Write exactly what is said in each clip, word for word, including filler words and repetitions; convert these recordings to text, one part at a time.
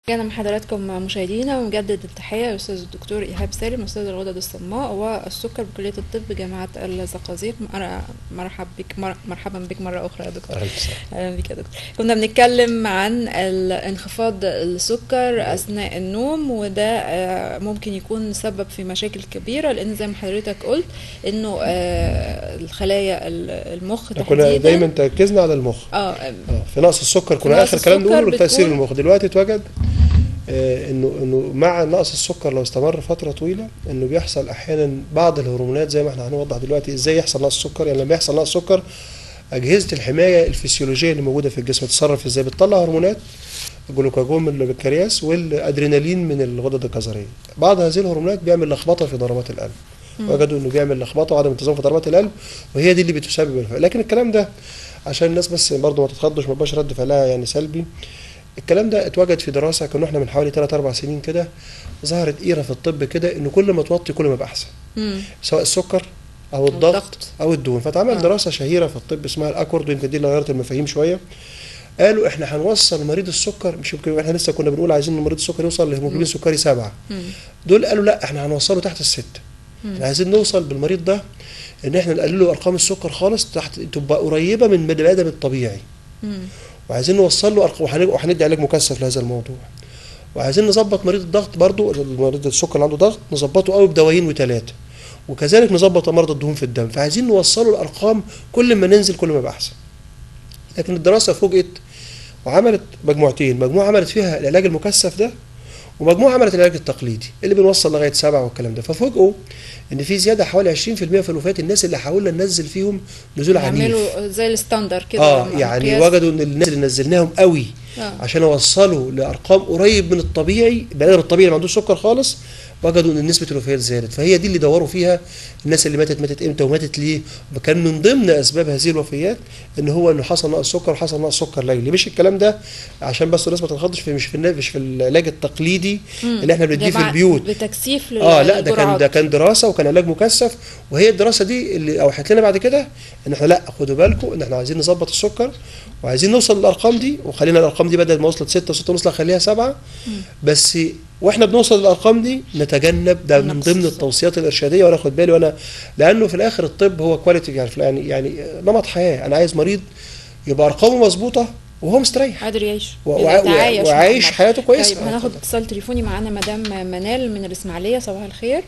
رجعنا مع حضراتكم مشاهدينا ونجدد التحية للأستاذ الدكتور إيهاب سالم أستاذ الغدد الصماء والسكر بكلية الطب جامعة الزقازيق. مرحبا بك مرحبا بك مرة أخرى يا دكتور. أهلا بك يا دكتور. كنا بنتكلم عن انخفاض السكر أثناء النوم، وده ممكن يكون سبب في مشاكل كبيرة، لأن زي ما حضرتك قلت إنه الخلايا المخ تحديدا كنا دايما تركزنا على المخ. اه في نقص السكر كنا آخر كلام نقوله تأثير المخ. دلوقتي اتوجد آه انه انه مع نقص السكر لو استمر فتره طويله انه بيحصل احيانا بعض الهرمونات، زي ما احنا هنوضح دلوقتي ازاي يحصل نقص السكر. يعني لما يحصل نقص السكر اجهزه الحمايه الفسيولوجيه اللي موجوده في الجسم تتصرف ازاي؟ بتطلع هرمونات الجلوكاجون من البنكرياس والادرينالين من الغدد الكظريه. بعض هذه الهرمونات بيعمل لخبطه في ضربات القلب. وجدوا انه بيعمل لخبطه وعدم انتظام في ضربات القلب، وهي دي اللي بتسبب الفقر. لكن الكلام ده عشان الناس بس برضه ما تتخضش، ما يبقاش رد فعلها يعني سلبي. الكلام ده اتوجد في دراسه كنا احنا من حوالي ثلاث أربع سنين كده، ظهرت ايره في الطب كده انه كل ما توطي كل ما يبقى احسن، سواء السكر او الضغط, الضغط. او الدهون. فتعمل آه. دراسه شهيره في الطب اسمها الاكورد، ويمكن دي اللي غيرت المفاهيم شويه. قالوا احنا هنوصل مريض السكر، مش يمكن احنا لسه كنا بنقول عايزين مريض السكر يوصل لهيموجلوبين سكري سبعة، دول قالوا لا احنا هنوصله تحت الستة. احنا عايزين نوصل بالمريض ده ان احنا نقلل له ارقام السكر خالص تحت تبقى قريبه من البني ادم الطبيعي. مم. وعايزين نوصل له ارقام، وهندي علاج مكثف لهذا الموضوع. وعايزين نظبط مريض الضغط برضو، مريض السكر اللي عنده ضغط نظبطه قوي بدوايين وثلاثه، وكذلك نظبط مرضى الدهون في الدم. فعايزين نوصله الارقام كل ما ننزل كل ما يبقى احسن. لكن الدراسه فوجئت وعملت مجموعتين، مجموعه عملت فيها العلاج المكثف ده، ومجموعه عملت العلاج التقليدي اللي بنوصل لغايه سبعة والكلام ده. ففوجئوا ان في زياده حوالي عشرين في المية في الوفيات الناس اللي حاولنا ننزل فيهم نزول عنيف، يعملوا زي الستاندر كده. اه يعني قياس. وجدوا ان الناس اللي نزلناهم قوي آه. عشان يوصلوا لارقام قريب من الطبيعي، البني ادم الطبيعي اللي ما عندوش سكر خالص، وجدوا ان نسبه الوفيات زادت. فهي دي اللي دوروا فيها الناس اللي ماتت ماتت امتى وماتت ليه. كان من ضمن اسباب هذه الوفيات ان هو انه حصل نقص سكر وحصل نقص سكر ليلي. مش الكلام ده عشان بس الناس ما تتخضش في، مش في مش في العلاج التقليدي مم. اللي احنا بنديه في البيوت بتكثيف اه لا ده كان ده كان دراسه وكان علاج مكثف. وهي الدراسه دي اللي اوحت لنا بعد كده ان احنا لا خدوا بالكم ان احنا عايزين نظبط السكر وعايزين نوصل للارقام دي، وخلينا الارقام دي بدل ما وصلت ستة وستة ونص خليها سبعة. بس واحنا بنوصل للارقام دي نتجنب ده من ضمن التوصيات الارشاديه، وانا اخد بالي وانا، لانه في الاخر الطب هو كواليتي يعني يعني نمط حياه. انا عايز مريض يبقى ارقامه مظبوطه وهو مستريح قادر يعيش وعايش حياته كويسه. طيب هناخد اتصال تليفوني. معانا مدام منال من الاسماعيليه. صباح الخير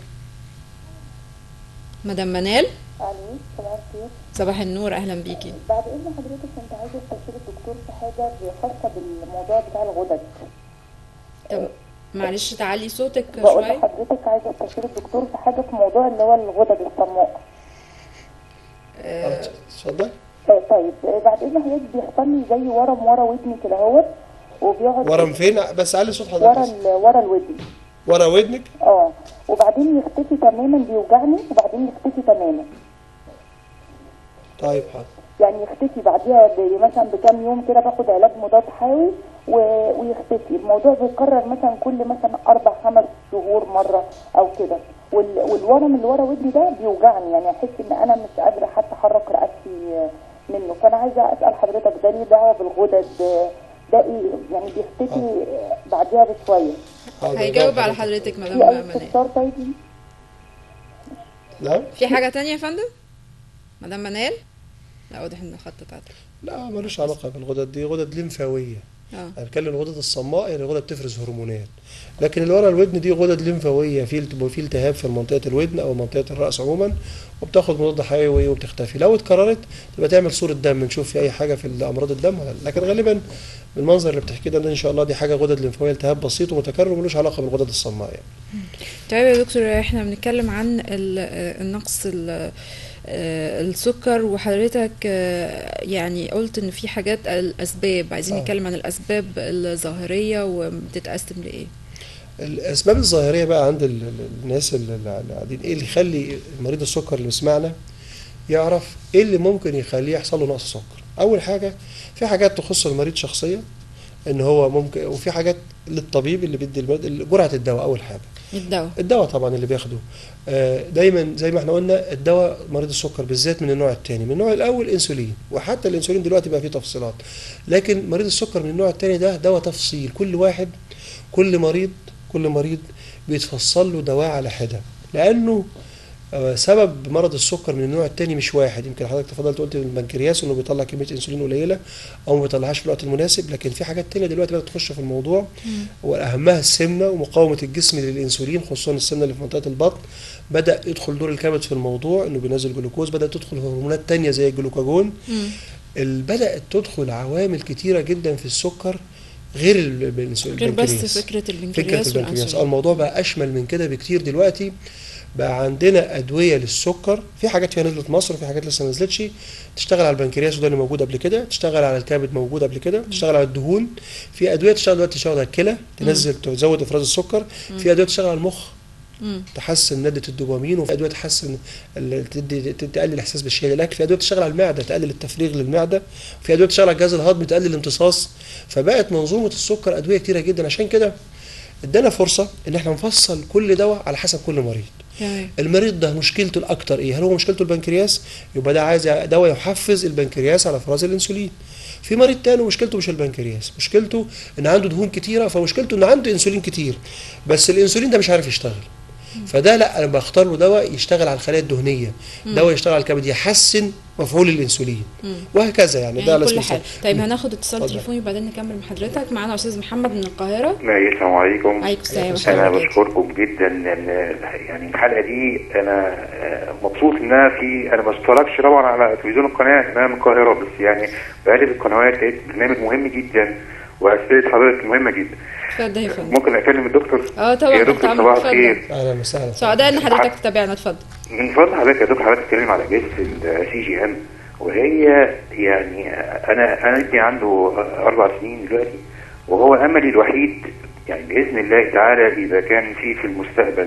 مدام منال. الو صباح الخير. صباح النور، اهلا بيكي. بعد اذن حضرتك كنت عايزه استشير الدكتور في حاجه خاصه بالموضوع بتاع الغدد. طب معلش تعلي صوتك شويه. بقول لحضرتك عايزه استشير الدكتور في حاجه في موضوع اللي هو الغدد الصماء. اتفضل. أه طيب بعد اذن حضرتك بيحصل لي زي ورم ورا ودني كده اهوت، وبيقعد ورم فين؟ بس علي صوت حضرتك. ورا ورا الودن. ورا ودنك؟ اه وبعدين يختفي تماما، بيوجعني وبعدين يختفي تماما. طيب حاضر. يعني يختفي بعديها مثلا بكام يوم كده، باخد علاج مضاد حيوي و... ويختفي. الموضوع بيتكرر مثلا كل مثلا اربع خمس شهور مره او كده. وال... والورم اللي ورا ودني ده بيوجعني، يعني احس ان انا مش قادره حتى احرك رقبتي منه. فانا عايزه اسال حضرتك ده ليه دعوه بالغدد؟ ده ايه يعني بيختفي آه. بعديها بشويه؟ هيجاوب على حضرتك مدام منال. طيب لا في حاجه ثانيه يا فندم مدام منال؟ لا واضح ان الخط اتقطع. لا ملوش علاقه بالغدد، دي غدد لمفاويه. اه انا بتكلم الغدد الصماء يعني غدد بتفرز هرمونات. لكن اللي ورا الودن دي غدد لمفاويه، في في التهاب في منطقه الودن او منطقه الراس عموما، وبتاخد مضاد حيوي وبتختفي. لو اتكررت تبقى تعمل صوره دم نشوف في اي حاجه في امراض الدم ولا لا. لكن غالبا بالمنظر اللي بتحكيه ده ان شاء الله دي حاجه غدد لمفاويه، التهاب بسيط ومتكرر وملوش علاقه بالغدد الصماء يعني. طيب يا دكتور احنا بنتكلم عن النقص السكر، وحضرتك يعني قلت ان في حاجات الاسباب، عايزين آه. نتكلم عن الاسباب الظاهريه وبتتقسم لايه؟ الاسباب الظاهريه بقى عند الناس اللي قاعدين، ايه اللي يخلي مريض السكر اللي بيسمعنا يعرف ايه اللي ممكن يخليه يحصل له نقص سكر؟ اول حاجه في حاجات تخص المريض شخصيا، ان هو ممكن، وفي حاجات للطبيب اللي بيدي المريض جرعه الدواء. اول حاجه الدواء الدواء طبعا اللي بياخده دايما زي ما احنا قلنا، الدواء مريض السكر بالذات من النوع الثاني. من النوع الاول انسولين، وحتى الانسولين دلوقتي بقى فيه تفصيلات. لكن مريض السكر من النوع الثاني ده دواء تفصيل، كل واحد كل مريض كل مريض بيتفصل له دواء على حده، لانه سبب مرض السكر من النوع الثاني مش واحد. يمكن حضرتك تفضلت قلت البنكرياس انه بيطلع كميه انسولين قليله او ما بيطلعهاش في الوقت المناسب، لكن في حاجات ثانيه دلوقتي بدات تخش في الموضوع، واهمها السمنه ومقاومه الجسم للانسولين، خصوصا السمنه اللي في منطقه البطن. بدا يدخل دور الكبد في الموضوع، انه بينزل جلوكوز، بدات تدخل هرمونات ثانيه زي الجلوكاجون. بدات تدخل عوامل كتيره جدا في السكر غير البنكرياس، غير بس فكره البنكرياس. فكره البنكرياس اه الموضوع بقى اشمل من كده بكتير. دلوقتي بقى عندنا ادويه للسكر، في حاجات فيها نزلت مصر وفي حاجات لسه ما نزلتش، تشتغل على البنكرياس وده اللي موجود قبل كده، تشتغل على الكبد موجود قبل كده، تشتغل على الدهون، في ادويه تشتغل دلوقتي تشتغل على الكلى تنزل تزود افراز السكر، في ادويه تشتغل على المخ تحسن نده الدوبامين، وفي ادويه تحسن تدي تقلل الاحساس بالشهيه للاكل، في ادويه تشتغل على المعده تقلل التفريغ للمعده، في ادويه تشتغل على الجهاز الهضمي تقلل الامتصاص. فبقت منظومه السكر ادويه كتيره جدا. عشان كده ادانا فرصه ان احنا نفصل كل دواء على حسب كل مريض. يعني المريض ده مشكلته الاكتر ايه؟ هل هو مشكلته البنكرياس؟ يبقى ده عايز دواء يحفز البنكرياس على افراز الانسولين. في مريض تاني مشكلته مش البنكرياس، مشكلته ان عنده دهون كتيره، فمشكلته ان عنده انسولين كتير بس الانسولين ده مش عارف يشتغل. فده لا، انا بختار له دواء يشتغل على الخلايا الدهنيه، دواء يشتغل على الكبد يحسن مفعول الانسولين، وهكذا يعني, يعني ده كل حاجه. طيب هناخد اتصال تليفوني وبعدين نكمل مع حضرتك. معانا استاذ محمد من القاهره. السلام عليكم. عليكم السلام. انا بشكركم جدا لان يعني الحلقه دي انا مبسوط انها في، انا ما بشتركش طبعا على تلفزيون القناه، انا من القاهره، بس يعني بقلب القنوات لقيت برنامج مهم جدا واسئله حضرتك مهمه جدا. اتفضل يا فندم. ممكن اكلم الدكتور؟ اه طبعا. يا دكتور صباح الخير. اهلا وسهلا. سعداء ان حضرتك تتابعنا. اتفضل. من فضل حضرتك يا دكتور، حضرتك بتتكلم على اجهزه السي جي ام، وهي يعني انا انا ابني عنده اربع سنين دلوقتي، وهو املي الوحيد يعني باذن الله تعالى اذا كان في في المستقبل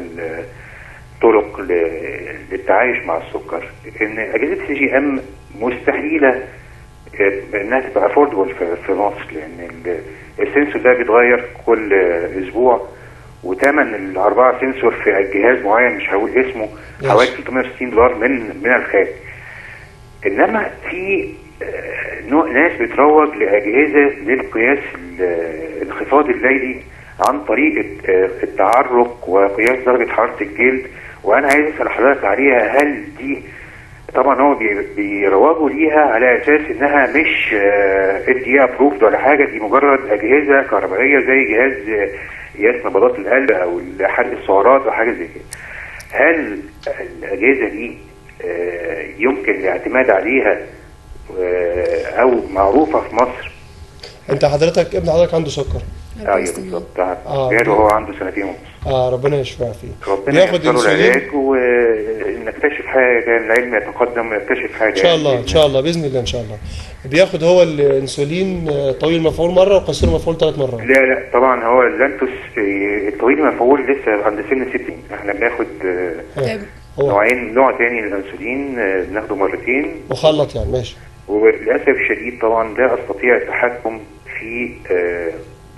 طرق للتعايش مع السكر، ان اجهزه السي جي ام مستحيله انها تبقى افوردبل في مصر، لان السنسور ده بيتغير كل اسبوع، وثمن الاربعه سنسور في جهاز معين مش هقول اسمه حوالي ثلاثمائة وستين دولار من من الخارج. انما في نوع ناس بتروج لاجهزه للقياس الانخفاض الليلي عن طريق التعرق وقياس درجه حراره الجلد، وانا عايز اسال حضرتك عليها. هل دي طبعا هو بيروجوا ليها على اساس انها مش اف دي ابروفد ولا حاجه، دي مجرد اجهزه كهربائيه زي جهاز قياس نبضات القلب او حرق السعرات او حاجه زي كده. هل الاجهزه دي يمكن الاعتماد عليها او معروفه في مصر؟ انت حضرتك ابن حضرتك عنده سكر؟ ايوه بالظبط. اه وهو عنده سنتين ونص. اه ربنا يشفع فيه. ربنا ييسر له العلاج ونكتشف حاجه، العلم يتقدم ويكتشف حاجه. ان شاء الله ان شاء الله باذن الله ان شاء الله. بياخد هو الانسولين طويل المفعول مره وقصير المفعول ثلاث مرات؟ لا لا طبعا هو اللانتوس الطويل المفعول لسه عند سن ستين، احنا بناخد نوعين، نوع ثاني للانسولين بناخده مرتين مخلط يعني. ماشي. وللاسف الشديد طبعا لا استطيع التحكم في آه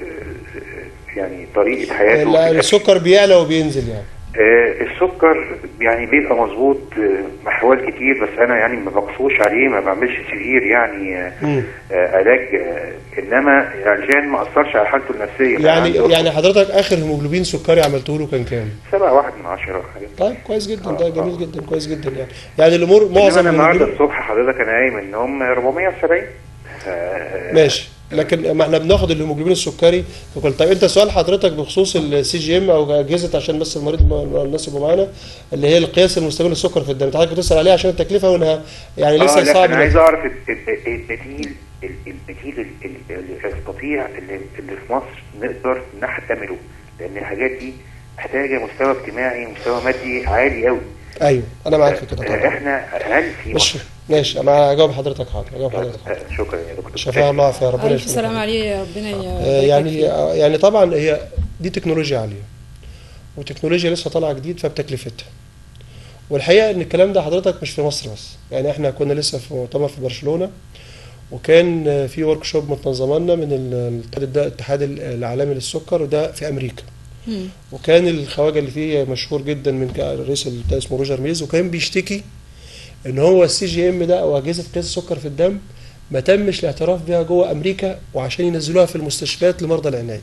يعني طريقه حياته. لا السكر بيعلى وبينزل يعني. آه السكر يعني بيبقى مظبوط آه محاول كتير، بس انا يعني ما بقصوش عليه، ما بعملش سيفير يعني آه آه علاج آه انما عشان ما اثرش على حالته النفسيه. يعني يعني حضرتك اخر هيموجلوبين سكري عملته له كان كام؟ سبعة واحد من عشرة. طيب كويس جدا. ده جميل جدا كويس جدا يعني. يعني الامور معظم انا النهارده الصبح حضرتك انا قايم ان هم أربعمائة وسبعين. آه ماشي. لكن ما احنا بناخد الهيموجلوبين السكري في كل. طيب انت سؤال حضرتك بخصوص السي جي ام او اجهزه، عشان بس المريض الناس يبقوا معانا، اللي هي القياس المستمر للسكر في الدم، حضرتك بتسال عليها عشان التكلفه وانها يعني لسه آه صعب. انا عايز اعرف البديل البديل اللي يستطيع اللي في مصر نقدر نحتمله، لان الحاجات دي محتاجه مستوى اجتماعي مستوى مادي عالي قوي. ايوه انا معاك في كده طبعا. احنا هل في مش ماشي انا هجاوب حضرتك حاضر هجاوب حضرتك حاضر. شكرا يا دكتور. شفاء الله يا ربنا يشفيك. السلام عليه ربنا يعني يعني طبعا هي دي تكنولوجيا عاليه وتكنولوجيا لسه طالعه جديد فبتكلفتها. والحقيقه ان الكلام ده حضرتك مش في مصر بس، يعني احنا كنا لسه في مؤتمر في برشلونه وكان في ورك شوب متنظمه لنا من الاتحاد العالمي للسكر وده في امريكا. مم. وكان الخواجه اللي فيه مشهور جدا من الرئيس بتاع اسمه روجر ميز، وكان بيشتكي ان هو السي جي ام ده او اجهزه قياس السكر في الدم ما تمش الاعتراف بها جوه امريكا، وعشان ينزلوها في المستشفيات لمرضى العنايه.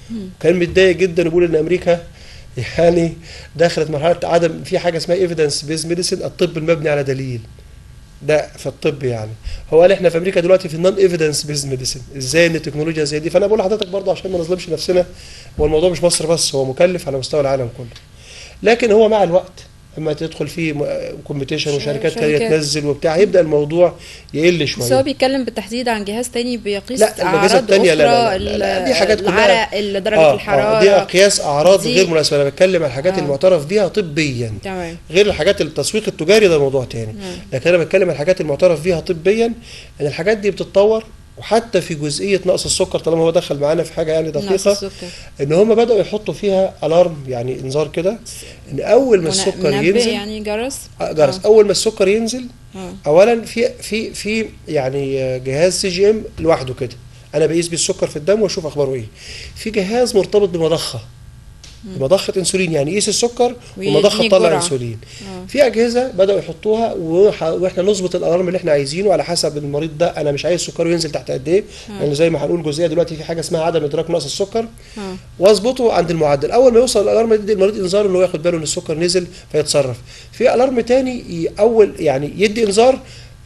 كان متضايق جدا وبيقول ان امريكا يعني دخلت مرحله عدم في حاجه اسمها ايفيدنس بيز ميديسين، الطب المبني على دليل. ده في الطب يعني. هو قال احنا في امريكا دلوقتي في النون ايفيدنس بيز ميديسين، ازاي ان التكنولوجيا زي دي. فانا بقول لحضرتك برضه عشان ما نظلمش نفسنا، هو الموضوع مش مصر بس، هو مكلف على مستوى العالم كله. لكن هو مع الوقت اما تدخل فيه كومبيتيشن وشركات ثانيه تنزل وبتاع، يبدا الموضوع يقل شويه. بس هو بيتكلم بالتحديد عن جهاز تاني بيقيس اعراض اخرى، لا لا, لا, لا, لا دي حاجات كلها العرق، درجه آه الحراره، آه دي قياس اعراض غير مناسبه. انا بتكلم عن الحاجات آه. المعترف بيها طبيا، تمام، غير الحاجات التسويق التجاري ده موضوع تاني. مم. لكن انا بتكلم عن الحاجات المعترف بيها طبيا، ان الحاجات دي بتتطور. وحتى في جزئيه نقص السكر، طالما هو دخل معانا في حاجه يعني دقيقه، ان هم بداوا يحطوا فيها الارم، يعني انذار كده، ان اول ما السكر ينزل يعني جرس آه جرس آه. اول ما السكر ينزل آه. اولا في في في يعني جهاز سي جي ام لوحده كده، انا بقيس بيه السكر في الدم واشوف اخباره ايه. في جهاز مرتبط بمضخه، بمضخه انسولين، يعني يقيس السكر ومضخه تطلع انسولين. آه. في اجهزه بداوا يحطوها واحنا نظبط الالارم اللي احنا عايزينه على حسب المريض ده، انا مش عايز سكره ينزل تحت قد ايه، لان يعني زي ما هنقول جزئيه دلوقتي في حاجه اسمها عدم ادراك نقص السكر، آه. واظبطه عند المعدل. اول ما يوصل الالارم يدي المريض انذار ان هو ياخد باله ان السكر نزل فيتصرف. في الارم تاني اول يعني يدي انذار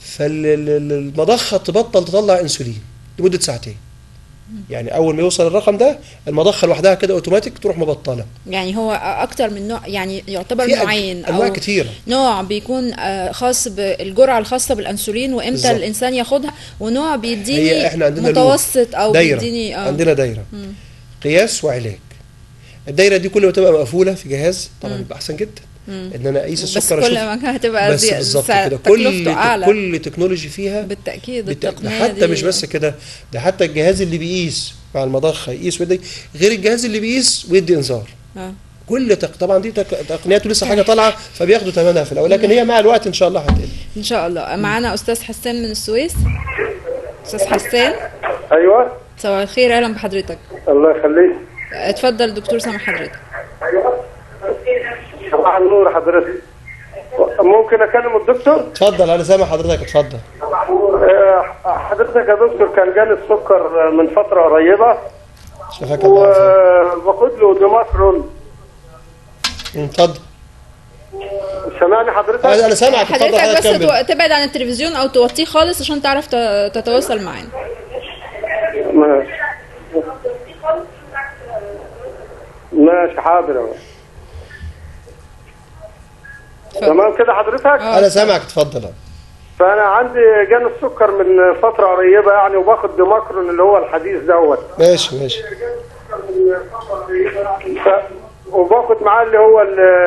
فالمضخه تبطل تطلع انسولين لمده ساعتين. يعني اول ما يوصل الرقم ده المضخه لوحدها كده اوتوماتيك تروح مبطله. يعني هو اكتر من نوع، يعني يعتبر نوعين او انواع كتيره. نوع بيكون خاص بالجرعه الخاصه بالانسولين وامتى بالزبط. الانسان ياخدها، ونوع بيديني احنا عندنا متوسط او دايرة. بيديني آه. عندنا دايره مم. قياس وعلاج. الدايره دي كل ما تبقى مقفوله في جهاز طبعا يبقى احسن جدا. مم. ان انا اقيس السكر، بس كل ما هتبقى بس بالظبط كده، كل كل تكنولوجي فيها بالتاكيد بالت... ده حتى مش بس كده، ده حتى الجهاز اللي بيقيس مع المضخه يقيس ويدي غير الجهاز اللي بيقيس ويدي انذار. آه. كل تق... طبعا دي تق... تقنياته لسه حاجه طالعه فبياخدوا ثمنها في الاول، لكن هي مع الوقت ان شاء الله هتقل ان شاء الله. معانا استاذ حسان من السويس. استاذ حسان. ايوه صباح الخير، اهلا بحضرتك. الله يخليك. اتفضل دكتور سامح حضرتك. صباح النور حضرتك. ممكن اكلم الدكتور؟ اتفضل انا سامع حضرتك، اتفضل. حضرتك يا دكتور كان جالي السكر من فتره قريبه شفاك الله وباخد له ديماترون. اتفضل. سامعني حضرتك؟ انا سامعك. حضرتك بس تو... تبعد عن التلفزيون او توطيه خالص عشان تعرف ت... تتواصل معانا. ماشي ماشي حاضر. تمام كده حضرتك؟ انا سامعك، اتفضل. فانا عندي جاني السكر من فتره قريبه يعني، وباخد ديماكرون اللي هو الحديث دوت. ماشي ماشي. ف... وباخد معاه اللي هو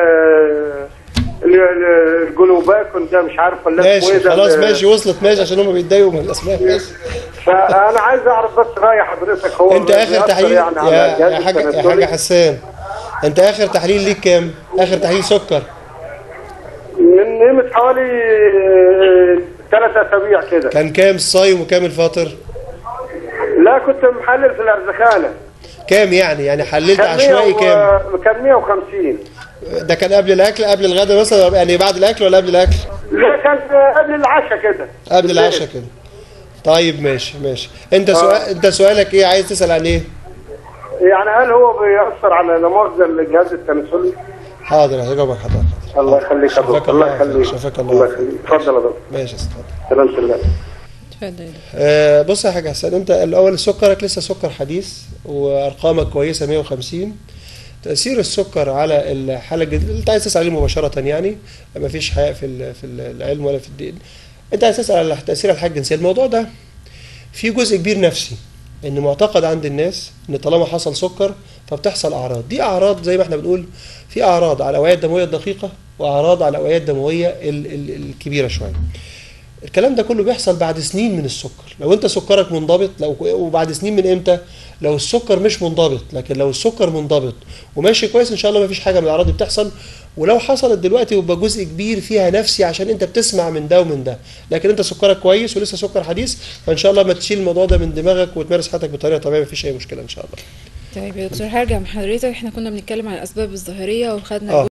الجلوباكون ده، مش عارف ولا ماشي خلاص ماشي وصلت ماشي عشان هم بيتضايقوا من الاسماء. ماشي. فانا عايز اعرف بس راي حضرتك، هو انت اخر تحليل يعني يا, يا حاجه يا حاجه حسان، انت اخر تحليل ليك كام؟ اخر تحليل سكر من قيمه حوالي ثلاث اسابيع كده. كان كام الصايم وكام الفاطر؟ لا كنت محلل في الارزخانه. كام يعني؟ يعني حللت عشوائي كام؟ كان مية وخمسين. ده كان قبل الاكل قبل الغداء مثلا، يعني بعد الاكل ولا قبل الاكل؟ لا كان قبل العشاء كده. قبل العشاء كده. طيب ماشي ماشي. انت آه. سؤال انت سؤالك ايه؟ عايز تسال عن ايه؟ يعني هل هو بيأثر على لا مؤاخذة الجهاز التناسلي؟ حاضر هجاوبك حضرتك. الله يخليك يا دكتور. الله يخليك. شفاك الله. الله يخليك. اتفضل يا دكتور. ماشي اتفضل. سلامة الله. اتفضل. آه بص يا حاج حسن، انت الاول سكرك لسه سكر حديث وارقامك كويسه مية وخمسين. تأثير السكر على الحالة الجديدة اللي انت عايز تسأل عليه مباشرة، يعني ما فيش حياء في في العلم ولا في الدين. انت عايز تسأل على تأثير الحالة الجنسية. الموضوع ده فيه جزء كبير نفسي، ان معتقد عند الناس ان طالما حصل سكر فبتحصل اعراض. دي اعراض زي ما احنا بنقول، في اعراض على الاوعية الدموية الدقيقة واعراض على الاوعية الدموية ال ال الكبيرة شوية. الكلام ده كله بيحصل بعد سنين من السكر. لو انت سكرك منضبط، لو وبعد سنين من امتى؟ لو السكر مش منضبط. لكن لو السكر منضبط وماشي كويس ان شاء الله ما فيش حاجه من الاعراض دي بتحصل. ولو حصلت دلوقتي يبقى جزء كبير فيها نفسي عشان انت بتسمع من ده ومن ده. لكن انت سكرك كويس ولسه سكر حديث، فان شاء الله ما تشيل الموضوع ده من دماغك وتمارس حياتك بطريقه طبيعيه، ما فيش اي مشكله ان شاء الله. طيب يا دكتور هرجع مع حضرتك. احنا كنا بنتكلم عن الاسباب الظاهريه وخدنا